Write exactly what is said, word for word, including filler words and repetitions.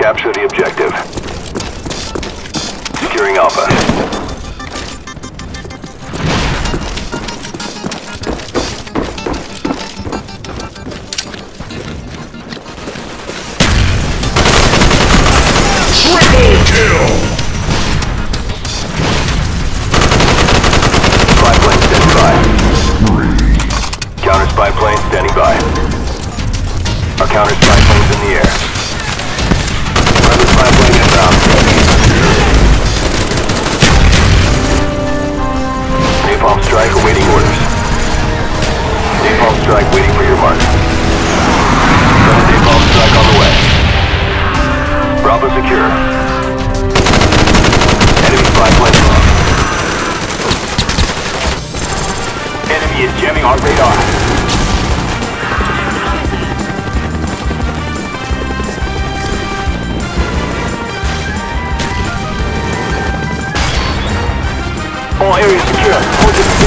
Capture the objective. Securing Alpha. Triple kill! Spy plane standing by. Counter spy plane standing by. Our counter spy plane's in the air. Another spy plane inbound. Napalm strike awaiting orders. Napalm strike waiting for your mark. Napalm strike on the way. Bravo secure. Enemy spy plane lost. Enemy is jamming our radar. All areas secure. Hold it.